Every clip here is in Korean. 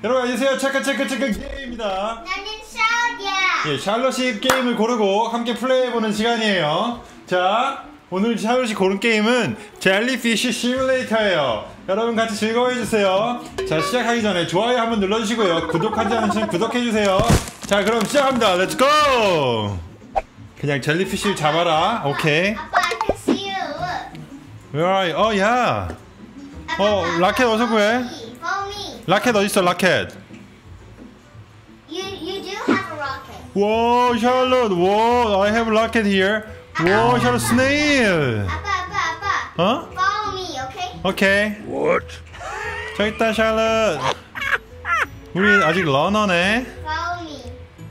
여러분 안녕하세요. 체크 게임입니다. 나는 샤오야. 예, 샬롯이 게임을 고르고 함께 플레이해보는 시간이에요. 자, 오늘 샬롯이 고른 게임은 젤리피쉬 시뮬레이터예요. 여러분 같이 즐거워해주세요. 자, 시작하기 전에 좋아요 한번 눌러주시고요. 구독하지 않으시면 구독해주세요. 자, 그럼 시작합니다. 렛츠고! 그냥 젤리피쉬를 잡아라. 오케이. 아빠, I can see you. Where are you? 야. 아빠, 라켓 어서 구해. Follow me. 라켓 어딨어, 라켓? You do have a rocket. Whoa, Charlotte. Whoa, I have a rocket here. Whoa, Charlotte, snail. 아빠. 어? Follow me, okay? 오케이. What? 저기 있다, 샬럿. 우리 아직 러너네. Follow me.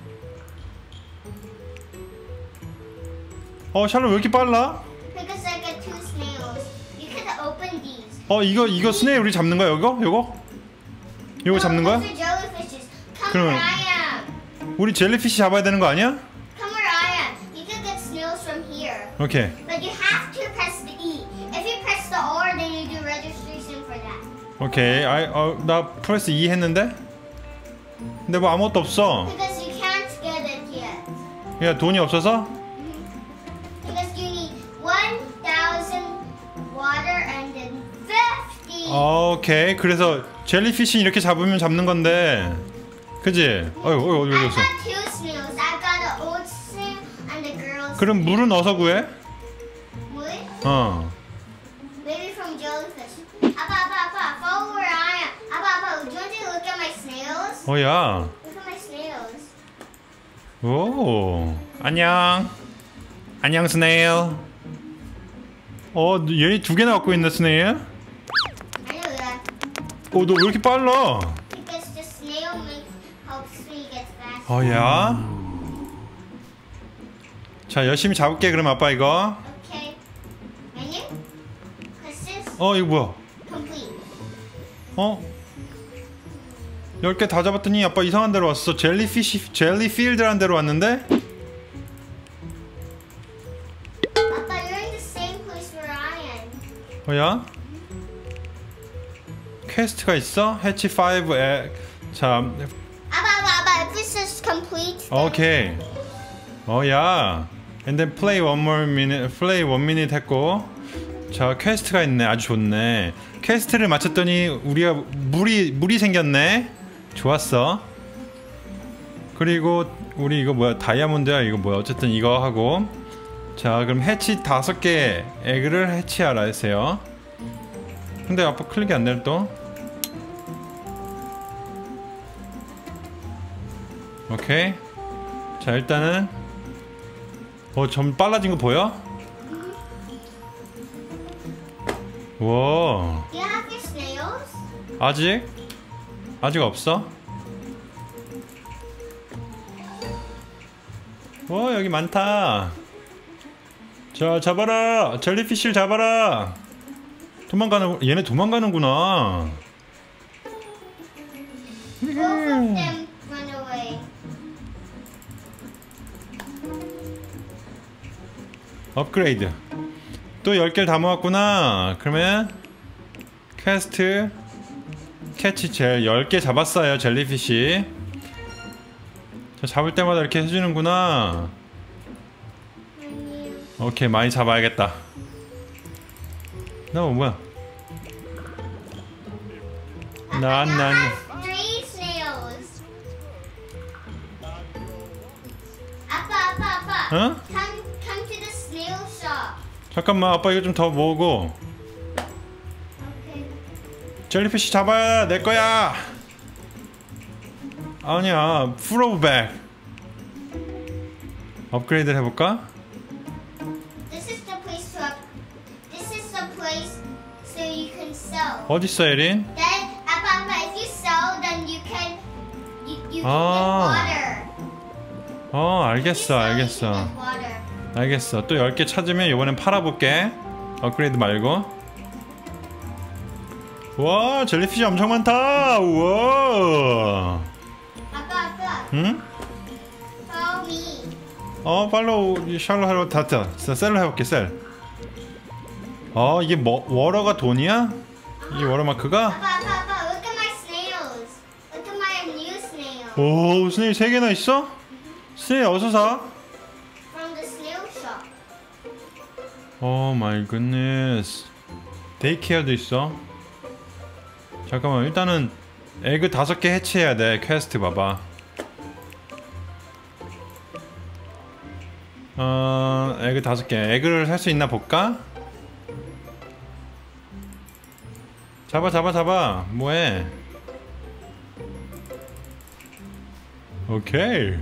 샬럿 왜 이렇게 빨라? Because I got two snails. You can open these. 이거 스네일 우리 잡는 거야, 요거 잡는 거야? Those are jellyfishes. Come 그럼- where I am. 우리 젤리피쉬 잡아야 되는 거 아니야? Come where I am. You can get snails from here. 오케이. But you have to press the E. If you press the R, then you do registration for that. 오케이. 나 프레스 2 했는데? 근데 뭐 아무것도 없어. Because you can't get it yet. 야, 돈이 없어서? Because you need 1,000 water and then 50. 오케이. 그래서 젤리피쉬 이렇게 잡으면 잡는 건데. 그지? 어디 I 갔어? got two snails. I got an old snail and a girl 그럼 snail. 물은 어디서 구해? 물? Maybe from jellyfish. 아빠, follow where I am. 아빠, do you want to look at my snails? 야. Look at my snails. 오. 안녕 스네일. 얘네 두 개나 갖고 있네, 스네일. I know that. 너 왜 이렇게 빨라? Because the snail helps me get faster. 야. 자, 열심히 잡을게, 그럼 아빠 이거. Okay. Menu? Assist. 이거 뭐야? Complete. 10개 다 잡았더니 아빠 이상한 데로 왔어. 젤리필드라는 데로 왔는데? Papa, you're in the same place where I am. 야? 퀘스트가 있어? 해치 5에 자, Abba, if this is complete. 오케이. 야. And then play one minute 했고. 자, 퀘스트가 있네. 아주 좋네. 퀘스트를 마쳤더니 우리가 물이 생겼네. 좋았어. 그리고 우리 이거 뭐야? 다이아몬드야. 이거 뭐야? 어쨌든 이거 하고. 자, 그럼 해치 5개 에그를 해치하라 했어요. 근데 아빠 클릭이 안 돼 또. 오케이. 자, 일단은 좀 빨라진 거 보여? 와. Do you have your snails? 아직 없어. 와, 여기 많다. 자, 잡아라. 젤리피쉬를 잡아라. 얘네 도망가는구나. Both of them run away. 업그레이드. 또 10개를 다 모았구나. 그러면 퀘스트 캐치 10개 잡았어요. 젤리피쉬. 자, 잡을 때마다 이렇게 해주는구나. 오케이, 많이 잡아야겠다. 나 뭐야? I have 3 snails. 아빠. 어? Come to the snail shop. 잠깐만, 아빠 이거 좀 더 모으고. Okay. 젤리피쉬 잡아야 내 거야. 아니야, full of bag. 업그레이드를 해볼까? This is the place so you can sell. 어딨어, 에린? Then, Papa, if you sell, then you can get Ah. water. 알겠어. You get water. 알겠어. 또 10개 찾으면 이번엔 팔아볼게. 업그레이드 말고. 와, 젤리피쉬 엄청 많다. 우와. 아빠. 응? Follow me. 팔로우 샬롯 하러 다트. 셀로 해볼게, 셀. 이게 워러가 돈이야? 이 워러마크가? Papa, look at my snails. Look at my 오, 스네일 3개나 있어? 스네일 어디서 사? From the snail shop. 오 마이 굿니스. 데이케어도 있어. 잠깐만, 일단은 에그 5개 해체해야 돼. 퀘스트 봐봐. 에그 5개. 에그를 살 수 있나 볼까? 잡아. 뭐해? 오케이.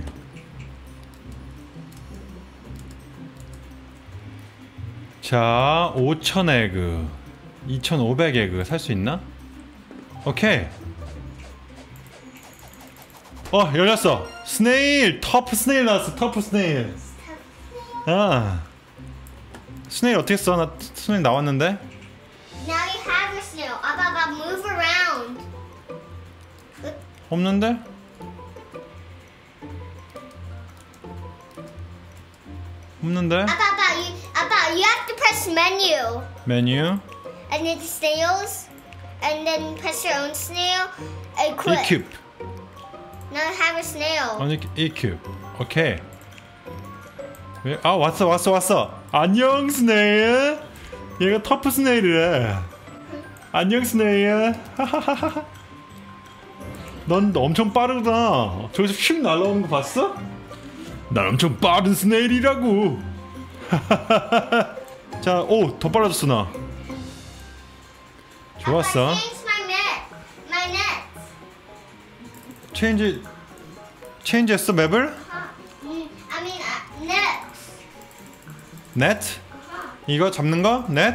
자, 5,000 에그, 2,500 에그 살 수 있나? 오케이. 열렸어. 스네일! 터프 스네일 나왔어. 터프 스네일. 아, 스네일 어떻게 써? 나 스네일 나왔는데? Now you have your snail. Abba, move around. 없는데? 없는데? Abba, you have to press menu. 메뉴. And then snails. And then press your own snail. And quit. equip. Now you have a snail. 아니, equip. 오케이. 왔어. 안녕 스네일. 얘가 터프 스네일이래. 안녕 스네일. 넌 엄청 빠르구나. 저기서 휙 날아오는 거 봤어? 난 엄청 빠른 스네일이라고. 자, 더 빨라졌어 나. 좋았어. My net. 체인지했어 맵을? I mean, net. 넷? 이거 잡는 거? 넷?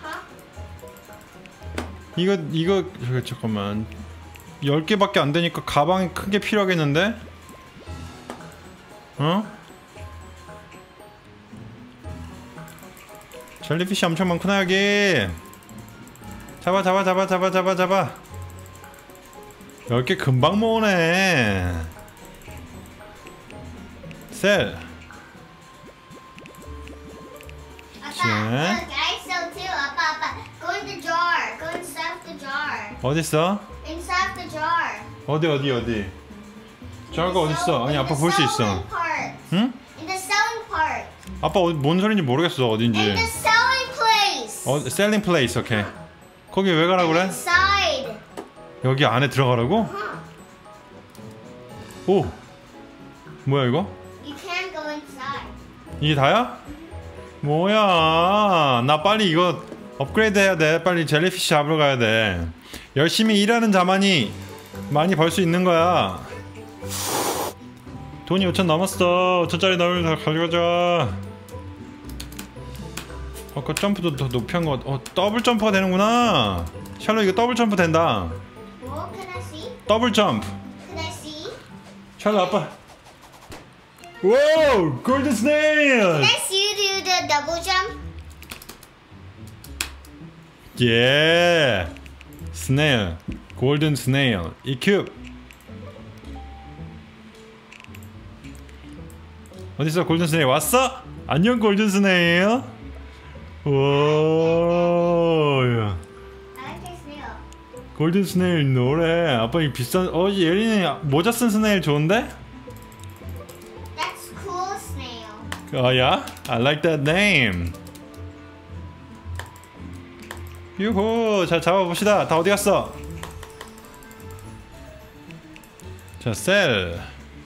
이거 잠깐만. 10개밖에 안 되니까 가방이 큰 게 필요하겠는데? 젤리피쉬 엄청 많구나 여기. 잡아. 10개 금방 모으네. 셀. Abba, look, I sell too. Abba, go in the jar. Go inside the jar. 어딨어? Inside the jar. 어디? 저거 어딨어? 아니 아빠 볼 수 있어. 응? In the selling part. 아빠 뭔 소린지 모르겠어 어딘지. In the selling place. selling place. 오케이. 거기 왜 가라고 그래? Inside. 여기 안에 들어가라고? 오, 뭐야 이거? You can't go inside. 이게 다야? 뭐야? 나 빨리 이거 업그레이드 해야 돼. 빨리 젤리피쉬 잡으러 가야 돼. 열심히 일하는 자만이 많이 벌 수 있는 거야. 돈이 5,000 넘었어. 5,000짜리 너를 다 가져가자. 아까 점프도 더 높이 한 거. 더블 점프가 되는구나. 샬롯 이거 더블 점프 된다. Oh, can I see? 더블 점프. Can I see? 샬롯 아빠. 오, 골든 스네일. Can I see you do the double jump? 예. 스네일. 골든 스네일. equip. 어딨어? 골든 스네일 왔어? 안녕 골든 스네일. 오. I like your snail. 골든 스네일 노래. 아빠 이 비싼. 예린이 모자 쓴 스네일 좋은데? That's cool snail. 야? I like that name. 유호. 자, 잡아봅시다. 다 어디 갔어? 자, 셀.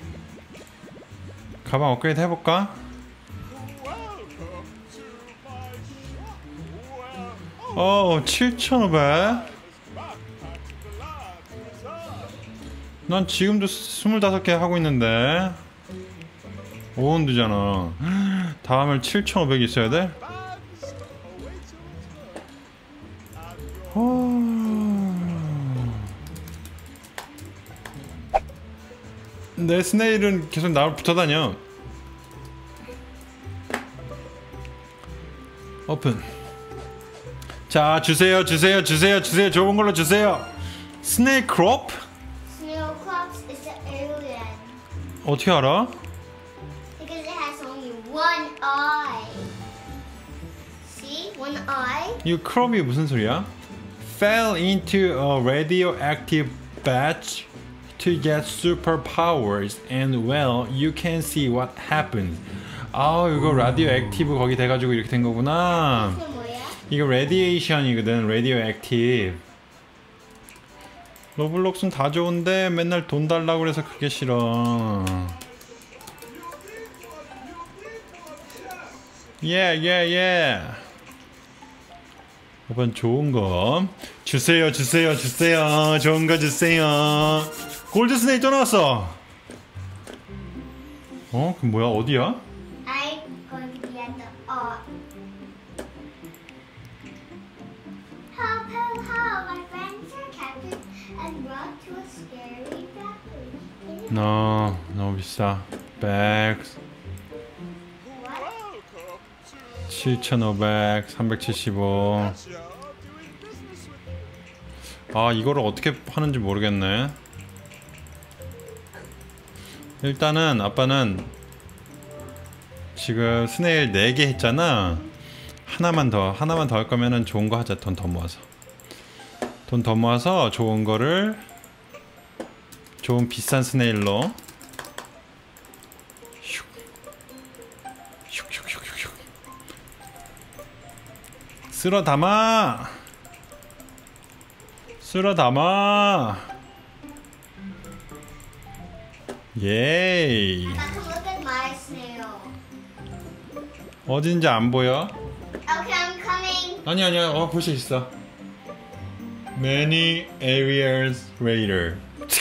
가방 업그레이드 해볼까? 7,500. 난 지금도 25개 하고 있는데 5원드잖아. 다음에 7,500 있어야 돼? 내 스네일은 계속 나를 붙어다녀. 오픈. 자, 주세요. 좋은 걸로 주세요. 스네일 크롭? Snail crops is an alien 어떻게 알아? because it has only one eye. See, one eye. 이 크롭이 무슨 소리야? Fell into a radioactive batch to get superpowers and well you can see what happens. 아 이거 라디오 액티브 거기 돼가지고 이렇게 된 거구나. 이게 뭐야? 이거 레디에이션이거든. 레디오 액티브. 로블록스는 다 좋은데 맨날 돈 달라고 그래서 그게 싫어. 예. 이번 좋은 거 주세요. 좋은 거 주세요. 골드 스네이크 또 나왔어. 어? 그 뭐야? 어디야? I'm going to be at the Help, my friends are captured and brought to a scary factory. 너무 비싸. 백스 What? 7,500, 375. 아 이거를 어떻게 하는지 모르겠네. 일단은 아빠는 지금 스네일 4개 했잖아. 하나만 더 할 거면은 좋은 거 하자. 돈 더 모아서 좋은 거를 좋은 비싼 스네일로 슉슉슉슉슉 쓸어 담아. 예이. Papa, come look at my snail. 어딘지 안 보여? Okay, I'm coming. 아니야. 볼 수 있어. Many areas later.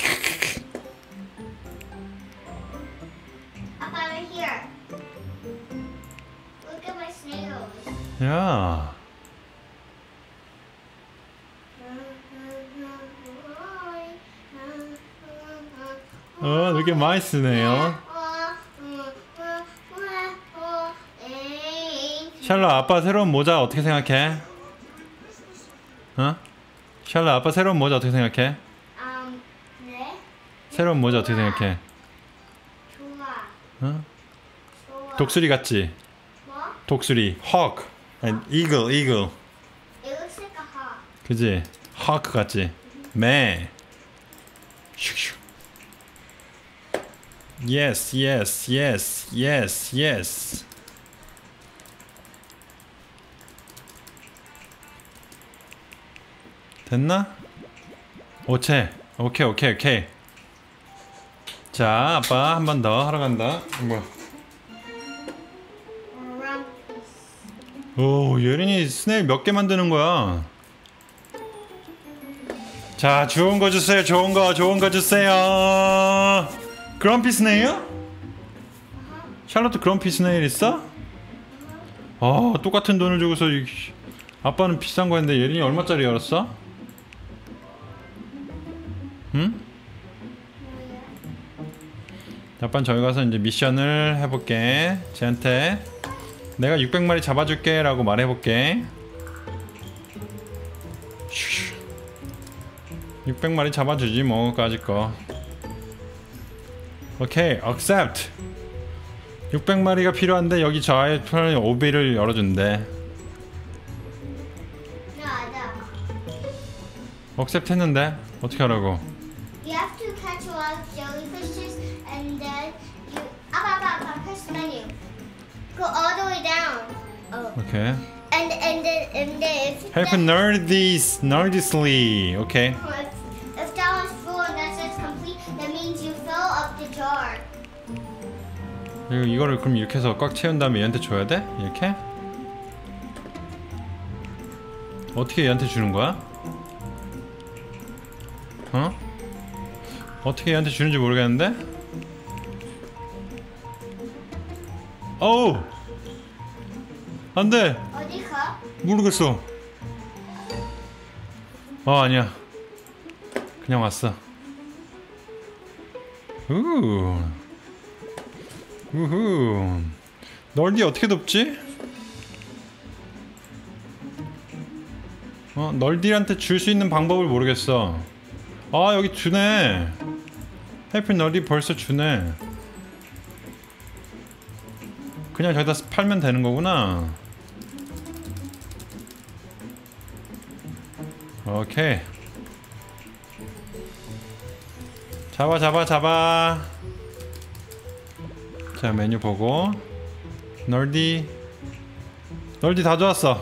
Papa, right here. Look at my snails. 야. 되게 많이 쓰네요. 샬롯 아빠 새로운 모자 어떻게 생각해? 샬롯 아빠 새로운 모자 어떻게 생각해? 네? 새로운 모자 어떻게 생각해? 좋아. 독수리 같지? 뭐? 독수리. Hawk. 아니, eagle. It looks like a hawk. 그지? Hawk 같지? 매. 슉슉. Yes. 됐나? 오케이. 자, 아빠 한 번 더 하러 간다. 뭐야? 오, 예린이 스네일 몇 개 만드는 거야? 자, 좋은 거 주세요. 좋은 거 주세요. 그럼피 스네일? 샬롯도 그럼피 스네일 있어? 똑같은 돈을 주고서 아빠는 비싼 거 했는데 예린이 얼마짜리 열었어? 응? 아빠는 저기 가서 이제 미션을 해볼게. 쟤한테 내가 600마리 잡아줄게 라고 말해볼게. 600마리 잡아주지 뭐 까짓 거. 오케이 accept. 600마리가 필요한데 여기 저 아이 오비를 열어준대. accept 했는데 어떻게 하라고? You have to catch a lot of jellyfishes and then you press the menu. Go all the way down. Okay. And then if Help nerdisly. Okay. If that was full and that says complete, that means you fill up the jar. 이거를 그럼 이렇게 해서 꽉 채운 다음에 얘한테 줘야 돼? 이렇게? 어떻게 얘한테 주는 거야? 어떻게 얘한테 주는지 모르겠는데? 어우! 안돼! 어디 가? 모르겠어. 아니야. 그냥 왔어. 우후. 널디 어떻게 돕지? 널디한테 줄 수 있는 방법을 모르겠어. 여기 주네. 해피 널디 벌써 주네. 그냥 저기다 팔면 되는 거구나. 오케이. 잡아 잡아 잡아. 자 메뉴 보고 널디 다 좋았어.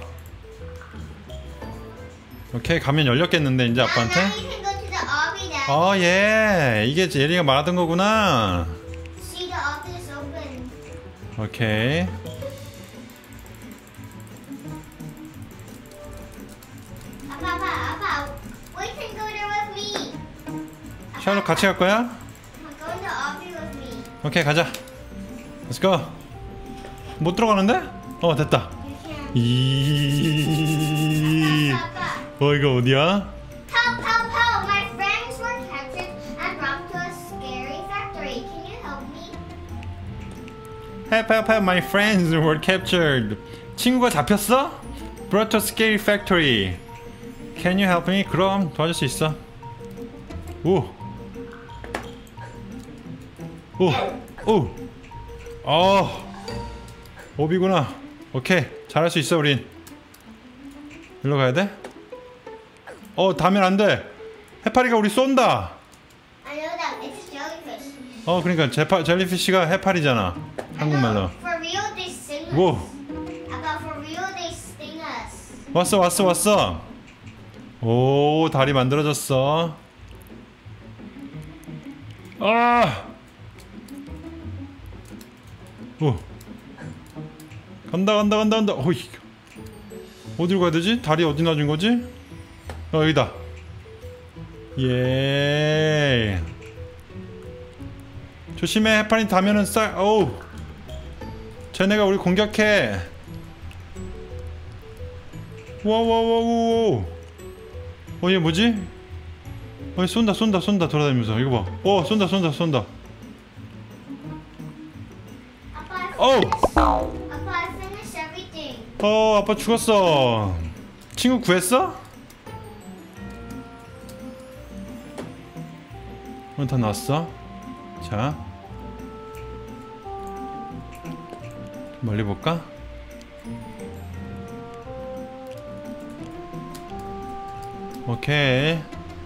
오케이 가면 열렸겠는데 이제 아빠한테. Now you can go to the obby now. 예 이게 예린이가 말하던 거구나. See the obby is open. 오케이. 아빠. We can go there with me. 샬롯 같이 갈 거야? Go in the obby with me. 오케이 가자. Let's go. 못 들어가는데? 됐다. You can. 이. 아빠. 이거 어디야? Help! My friends were captured and brought to a scary factory. Can you help me? Help! My friends were captured. 친구가 잡혔어? Brought to a scary factory. Can you help me? 그럼 도와줄 수 있어. 오. 오비구나. 오케이 잘할 수 있어 우린. 일로 가야 돼? 닿으면 안 돼. 해파리가 우리 쏜다. I know that. It's a jellyfish. 그러니까 젤리피쉬가 해파리잖아. 한국말로. For real, they sting us. 오. About for real, they sting us. 왔어. 오 다리 만들어졌어. 오. 간다. 어이. 어디로 가야 되지? 다리 어디 놔준 거지? 여기다. 예. 조심해. 해파리 닿으면은 어우. 쟤네가 우리 공격해. 와와와우. 얘 뭐지? 쏜다 돌아다니면서. 이거 봐. 쏜다. 어우. Appa, I finished everything. 아빠 죽었어. 친구 구했어? 다 나왔어. 자 멀리 볼까? 오케이.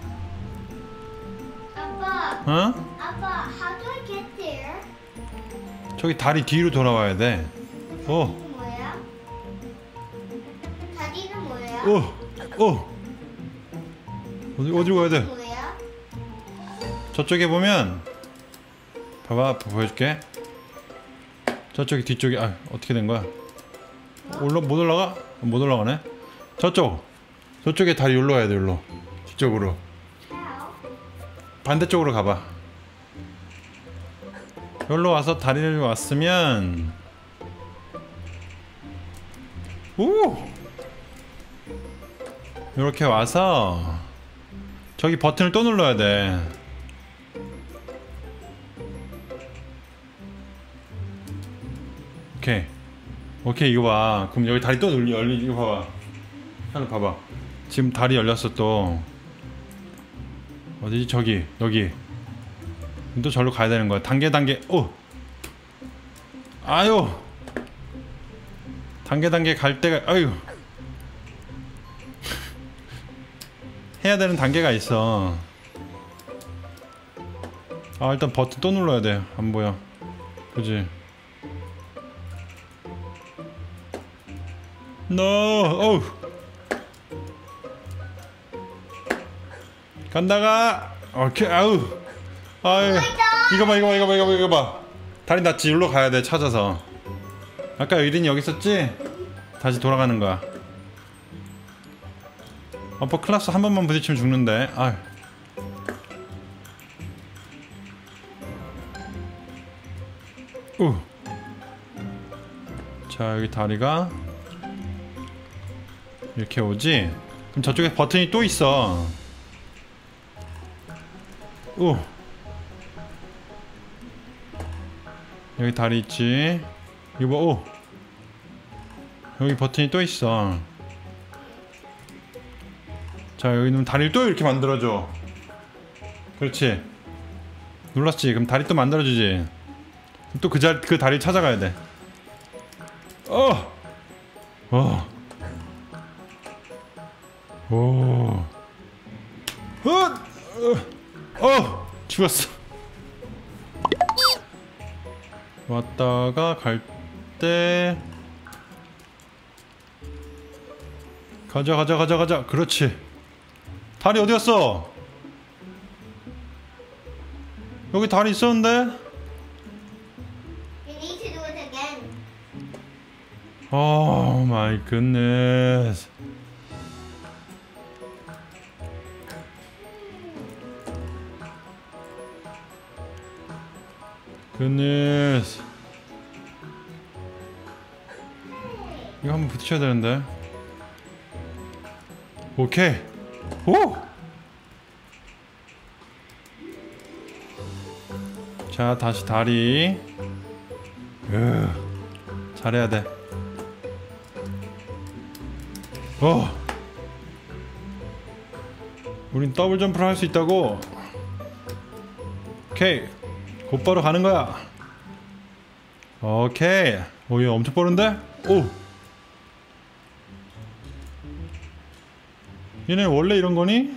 Appa, how do I get there? 저기 다리 뒤로 돌아와야 돼. 뭐야? 다리는 뭐야? 어디로 가야 돼? 뭐야? 저쪽에 보면 봐봐 보여줄게. 저쪽이 뒤쪽이 어떻게 된 거야? 못 올라가? 못 올라가네. 저쪽에 다리 여기로 가야 돼. 여기로 뒤쪽으로. How? 반대쪽으로 가봐. 여기로 와서 다리를 왔으면 이렇게 와서 저기 버튼을 또 눌러야 돼. 오케이 이거 봐. 그럼 여기 다리 또 열리. 이거 봐봐. 하나 봐봐. 지금 다리 열렸어 또. 어디지? 저기 여기. 또 절로 가야 되는 거야. 단계. 아유. 단계 갈 때가 아유. 해야 되는 단계가 있어. 일단 버튼 또 눌러야 돼. 안 보여. 그지? 어우. 간다가. 오케이. 아유. 이거 봐. 다리 닿지. 일로 가야 돼. 찾아서. 아까 의린이 여기 있었지? 다시 돌아가는 거야. 클라스 한 번만 부딪히면 죽는데. 아유. 자 여기 다리가 이렇게 오지? 그럼 저쪽에 버튼이 또 있어. 여기 다리 있지? 이거 봐. 여기 버튼이 또 있어. 자 여기는 다리를 또 이렇게 만들어줘. 그렇지. 눌렀지? 그럼 다리 또 만들어주지. 또 그 다리를 찾아가야 돼. 죽었어. 왔다가 갈 때 가자. 그렇지. 다리 어디 갔어? 여기 다리 있었는데? You need to do it again. Oh my goodness. goodness. 이거 한번 부딪혀야 되는데. 오케이. 오! 자, 다시 다리. 잘해야 돼. 우린 더블 점프를 할 수 있다고. 오케이. 곧바로 가는 거야. 오케이. 오, 얘 엄청 빠른데? 오! 얘네 원래 이런 거니?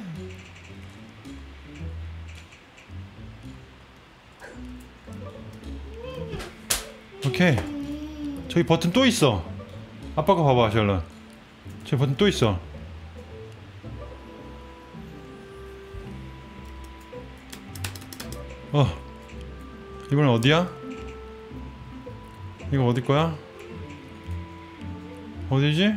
오케이. 저기 버튼 또 있어. 아빠가 봐봐, 샬럿. 저기 버튼 또 있어. 이번엔 어디야? 이거 어디 거야? 어디지?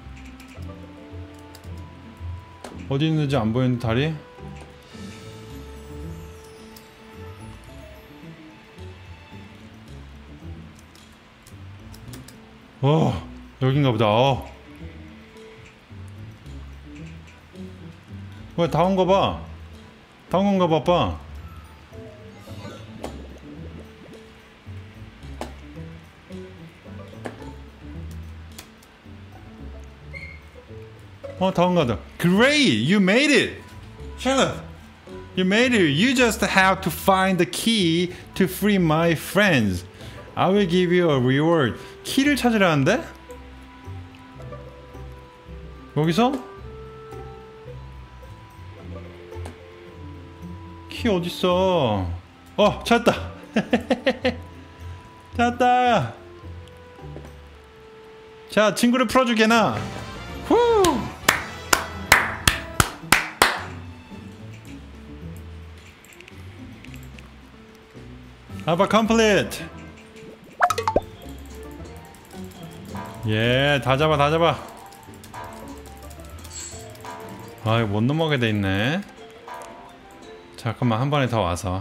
어디 있는지 안 보이는 다리? 여긴가 보다. 왜 다 온가 봐. 다 온 건가 봐, 아빠. 다 온가 보다. Great! You made it! Charlotte! You made it! You just have to find the key to free my friends. I will give you a reward. 키를 찾으라는데? 여기서? 키 어딨어? 찾았다! 찾았다! 자, 친구를 풀어주게나! 후! 아빠 컴플리트! 예, 다 잡아. 이거 못 넘어가게 돼 있네. 잠깐만, 한 번에 더 와서.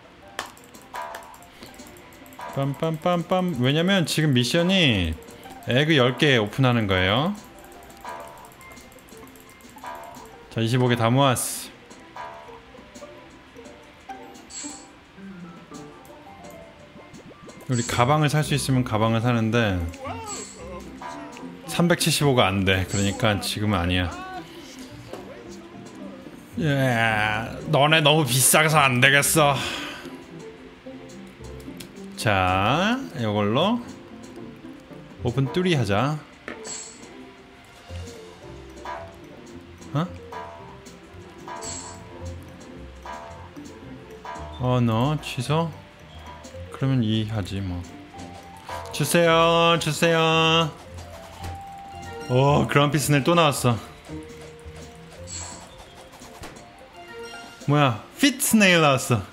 빰빰빰빰. 왜냐면 지금 미션이 에그 10개 오픈하는 거예요. 자, 25개 다 모았어. 우리 가방을 살 수 있으면 가방을 사는데 375가 안 돼. 그러니까 지금은 아니야. 너네 너무 비싸서 안 되겠어. 자, 이걸로 오픈 뚜리 하자. 너 취소? 그러면 2 하지 뭐. 주세요. 그럼피 스넬 또 나왔어. 뭐야, fit 스네일 나왔어.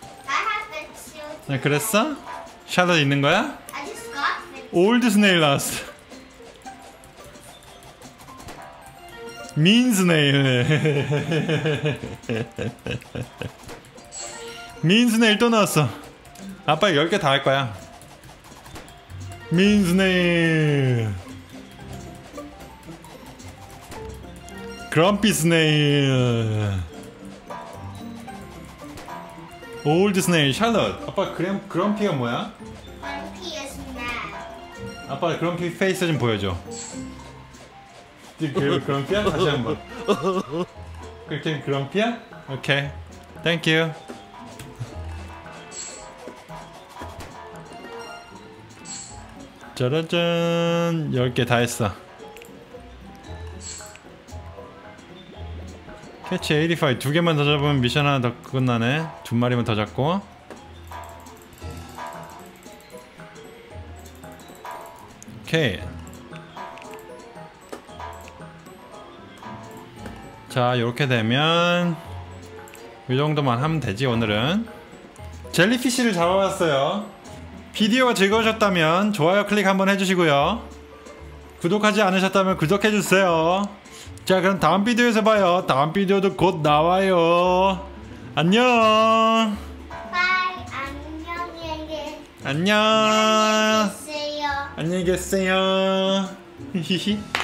그랬어? 샬럿 있는 거야? 올드 스네일 나왔어. 민 스네일. 민 스네일 또 나왔어. 아빠 10개 다 할 거야. 민 스네일. 그럼피 스네일. 올드 스네일. 샬럿, 아빠 그럼피가 뭐야? Grumpy is mad. 아빠 그럼피 페이스 좀 보여줘. 그럼피야? 다시 한번. 그렇게 그럼피야? 오케이. 땡큐. 짜라짠. 10개 다 했어. 캐치 85. 2개만 더 잡으면 미션 하나 더 끝나네. 2마리만 더 잡고. 오케이. 자, 이렇게 되면 이 정도만 하면 되지. 오늘은 젤리피쉬를 잡아봤어요. 비디오가 즐거우셨다면 좋아요 클릭 한번 해주시고요. 구독하지 않으셨다면 구독해주세요. 자, 그럼 다음 비디오에서 봐요. 다음 비디오도 곧 나와요. 안녕. 바이. 안녕히 안녕. 계세요. 안녕히 계세요. 히히히.